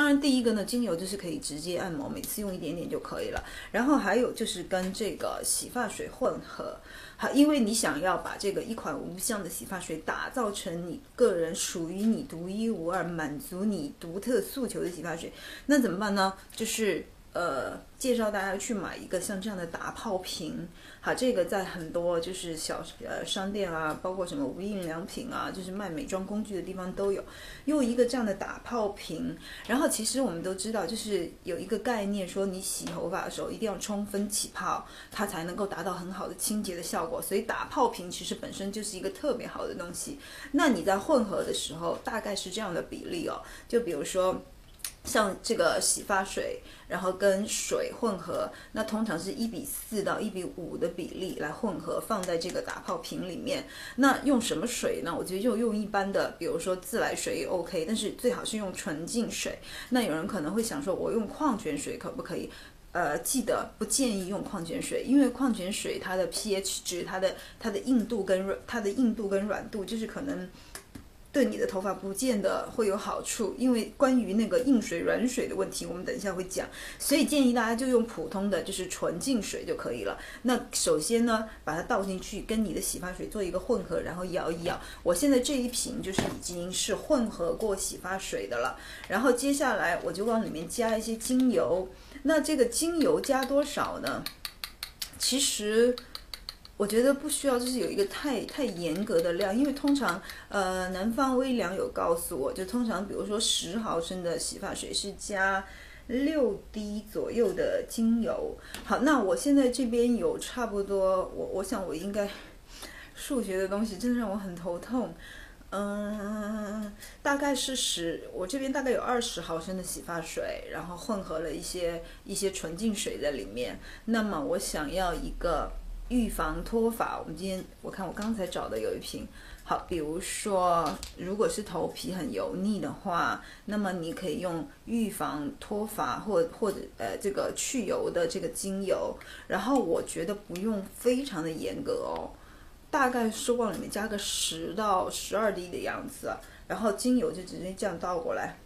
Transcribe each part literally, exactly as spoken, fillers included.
然第一个呢，精油就是可以直接按摩，每次用一点点就可以了。然后还有就是跟这个洗发水混合，好，因为你想要把这个一款无香的洗发水打造成你个人属于你独一无二、满足你独特诉求的洗发水，那怎么办呢？就是呃，介绍大家去买一个像这样的打泡瓶。好，这个在很多就是小呃商店啊，包括什么无印良品啊，就是卖美妆工具的地方都有，用一个这样的打泡瓶。然后其实我们都知道，就是有一个概念说，你洗头发的时候一定要充分起泡，它才能够达到很好的清洁的效果。所以打泡瓶其实本身就是一个特别好的东西。那你在混合的时候，大概是这样的比例哦，就比如说像这个洗发水，然后跟水混合，那通常是一比四到一比五的比例来混合，放在这个打泡瓶里面。那用什么水呢？我觉得就用一般的，比如说自来水也 OK， 但是最好是用纯净水。那有人可能会想说，我用矿泉水可不可以？呃，记得不建议用矿泉水，因为矿泉水它的 pH 值，它的它的硬度跟它的硬度跟软度，就是可能对你的头发不见得会有好处，因为关于那个硬水软水的问题，我们等一下会讲，所以建议大家就用普通的就是纯净水就可以了。那首先呢，把它倒进去，跟你的洗发水做一个混合，然后摇一摇。我现在这一瓶就是已经是混合过洗发水的了，然后接下来我就往里面加一些精油。那这个精油加多少呢？其实我觉得不需要，就是有一个太太严格的量，因为通常呃南方微良有告诉我，就通常比如说十毫升的洗发水是加六滴左右的精油。好，那我现在这边有差不多，我我想我应该数学的东西真的让我很头痛。嗯，大概是十，我这边大概有二十毫升的洗发水，然后混合了一些一些纯净水在里面。那么我想要一个预防脱发，我们今天我看我刚才找的有一瓶。好，比如说如果是头皮很油腻的话，那么你可以用预防脱发或或者呃这个去油的这个精油。然后我觉得不用非常的严格哦，大概是往里面加个十到十二滴的样子，然后精油就直接这样倒过来，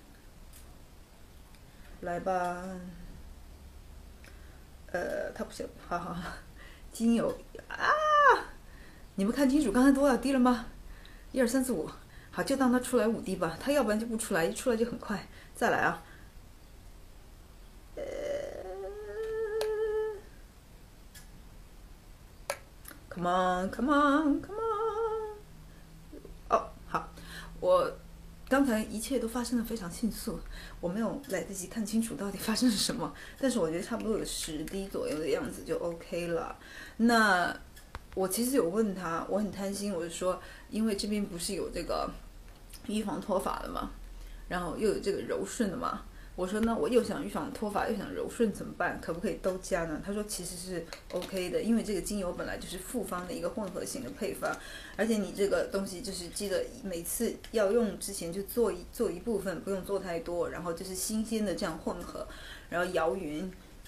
来吧。呃，它不行，好好好，精油啊，你们看清楚刚才多少滴了吗？一二三四五，好，就当它出来五滴吧，它要不然就不出来，一出来就很快。再来啊，呃 ，come on，come on，come on。哦，好，我刚才一切都发生的非常迅速，我没有来得及看清楚到底发生了什么，但是我觉得差不多有十滴左右的样子就 OK 了。那我其实有问他，我很贪心，我就说，因为这边不是有这个预防脱发的嘛，然后又有这个柔顺的嘛，我说那我又想预防脱发又想柔顺怎么办？可不可以都加呢？他说其实是 OK 的，因为这个精油本来就是复方的一个混合性的配方，而且你这个东西就是记得每次要用之前就做一做一部分，不用做太多，然后就是新鲜的这样混合，然后摇匀。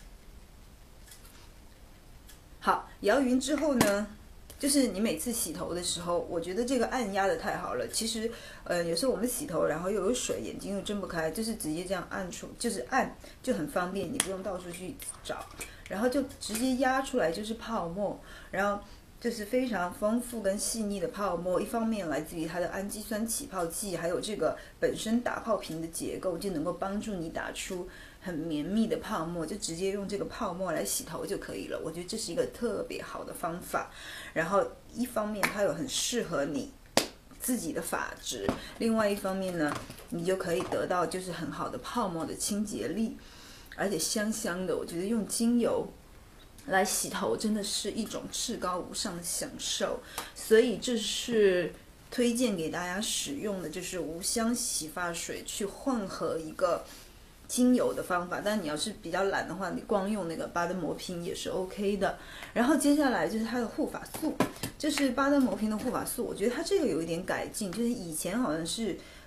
好，摇匀之后呢，就是你每次洗头的时候，我觉得这个按压的太好了。其实，呃，有时候我们洗头，然后又有水，眼睛又睁不开，就是直接这样按出，就是按就很方便，你不用到处去找，然后就直接压出来就是泡沫，然后就是非常丰富跟细腻的泡沫。一方面来自于它的氨基酸起泡剂，还有这个本身打泡瓶的结构，就能够帮助你打出很绵密的泡沫，就直接用这个泡沫来洗头就可以了。我觉得这是一个特别好的方法。然后一方面它有很适合你自己的发质，另外一方面呢，你就可以得到就是很好的泡沫的清洁力，而且香香的。我觉得用精油来洗头真的是一种至高无上的享受，所以这是推荐给大家使用的，就是无香洗发水去混合一个精油的方法。但你要是比较懒的话，你光用那个巴登摩瓶也是 OK 的。然后接下来就是它的护发素，就是巴登摩瓶的护发素，我觉得它这个有一点改进，就是以前好像是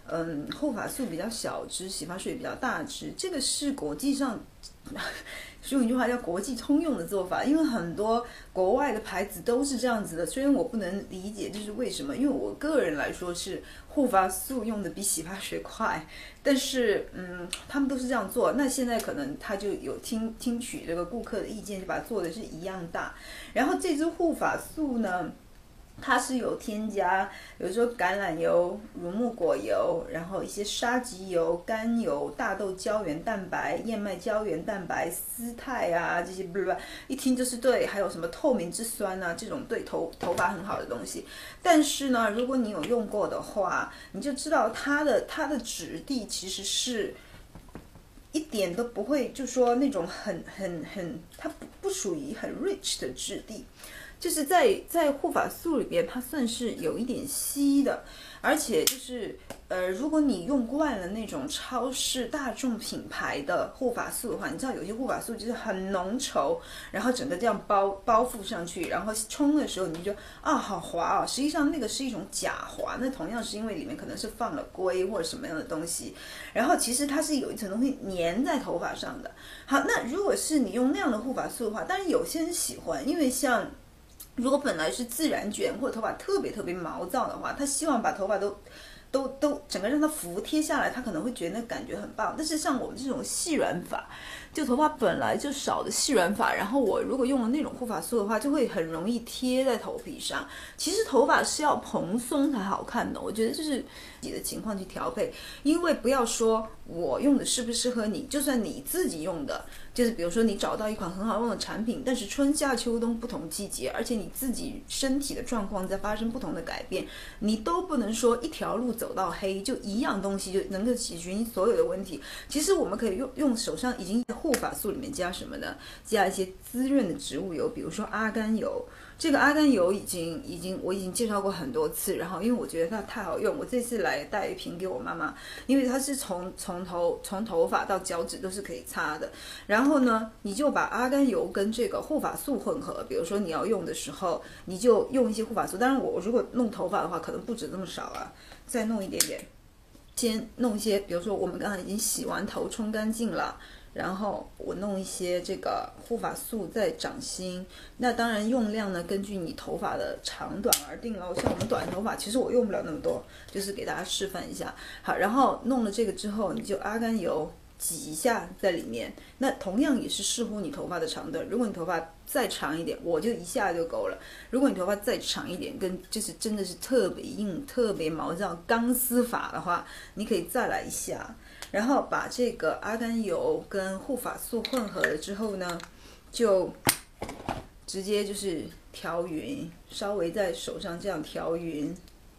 嗯，护发素比较小支，洗发水比较大支，这个是国际上用一句话叫国际通用的做法，因为很多国外的牌子都是这样子的。虽然我不能理解这是为什么，因为我个人来说是护发素用的比洗发水快，但是嗯，他们都是这样做。那现在可能他就有听听取这个顾客的意见，就把它做的是一样大。然后这支护发素呢，它是有添加，比如说橄榄油、乳木果油，然后一些沙棘油、甘油、大豆胶原蛋白、燕麦胶原蛋白、丝肽啊这些，不不，一听就是对，还有什么透明质酸啊这种对头头发很好的东西。但是呢，如果你有用过的话，你就知道它的它的质地其实是一点都不会，就说那种很很很，它不不属于很 rich 的质地。就是在在护发素里边，它算是有一点稀的，而且就是呃，如果你用惯了那种超市大众品牌的护发素的话，你知道有些护发素就是很浓稠，然后整个这样包包覆上去，然后冲的时候你就觉得啊好滑哦，实际上那个是一种假滑，那同样是因为里面可能是放了硅或者什么样的东西，然后其实它是有一层东西粘在头发上的。好，那如果是你用那样的护发素的话，当然有些人喜欢，因为像如果本来是自然卷或者头发特别特别毛躁的话，他希望把头发都都都整个让它服帖下来，他可能会觉得那感觉很棒。但是像我们这种细软发，就头发本来就少的细软发，然后我如果用了那种护发素的话，就会很容易贴在头皮上。其实头发是要蓬松才好看的，我觉得就是自己的情况去调配，因为不要说我用的适不适合你，就算你自己用的，就是比如说你找到一款很好用的产品，但是春夏秋冬不同季节，而且你自己身体的状况在发生不同的改变，你都不能说一条路走到黑，就一样东西就能够解决你所有的问题。其实我们可以用用手上已经护发素里面加什么呢？加一些滋润的植物油，比如说阿甘油。这个阿甘油已经已经我已经介绍过很多次，然后因为我觉得它太好用，我这次来带一瓶给我妈妈，因为它是从从头从头发到脚趾都是可以擦的。然后呢，你就把阿甘油跟这个护发素混合，比如说你要用的时候，你就用一些护发素。当然我如果弄头发的话，可能不止这么少啊，再弄一点点。先弄一些，比如说我们刚才已经洗完头冲干净了。然后我弄一些这个护发素在掌心，那当然用量呢根据你头发的长短而定了。像我们短头发，其实我用不了那么多，就是给大家示范一下。好，然后弄了这个之后，你就阿甘油挤一下在里面。那同样也是视乎你头发的长短，如果你头发再长一点，我就一下就够了。如果你头发再长一点，跟就是真的是特别硬、特别毛躁钢丝发的话，你可以再来一下。然后把这个阿甘油跟护发素混合了之后呢，就直接就是调匀，稍微在手上这样调匀，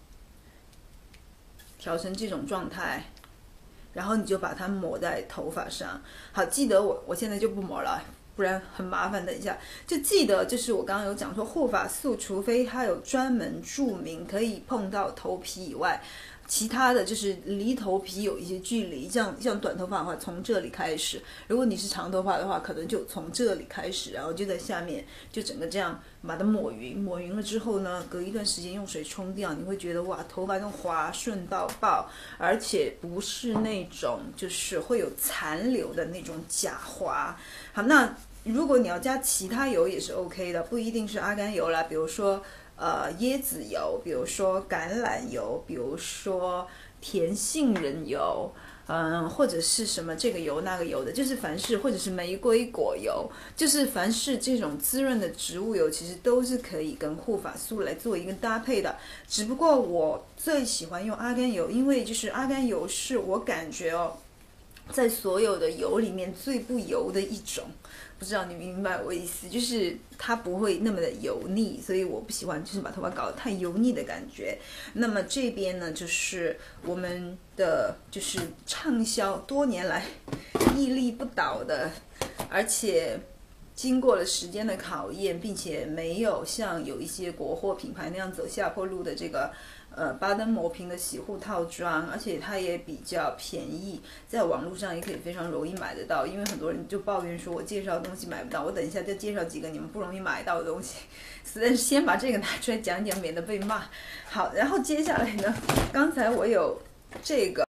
调成这种状态，然后你就把它抹在头发上。好，记得我我现在就不抹了，不然很麻烦。等一下就记得，就是我刚刚有讲说，护发素除非它有专门注明可以碰到头皮以外，其他的就是离头皮有一些距离，像像短头发的话，从这里开始；如果你是长头发的话，可能就从这里开始，然后就在下面，就整个这样把它抹匀。抹匀了之后呢，隔一段时间用水冲掉，你会觉得哇，头发都滑顺到爆，而且不是那种就是会有残留的那种假滑。好，那如果你要加其他油也是 OK 的，不一定是阿甘油啦，比如说。呃，椰子油，比如说橄榄油，比如说甜杏仁油，嗯，或者是什么这个油那个油的，就是凡是或者是玫瑰果油，就是凡是这种滋润的植物油，其实都是可以跟护发素来做一个搭配的。只不过我最喜欢用阿甘油，因为就是阿甘油是我感觉哦，在所有的油里面最不油的一种。不知道你明白我意思，就是它不会那么的油腻，所以我不喜欢就是把头发搞得太油腻的感觉。那么这边呢，就是我们的就是畅销多年来屹立不倒的，而且经过了时间的考验，并且没有像有一些国货品牌那样走下坡路的这个呃巴登磨平的洗护套装，而且它也比较便宜，在网络上也可以非常容易买得到。因为很多人就抱怨说我介绍的东西买不到，我等一下再介绍几个你们不容易买到的东西，但是先把这个拿出来讲讲，免得被骂。好，然后接下来呢，刚才我有这个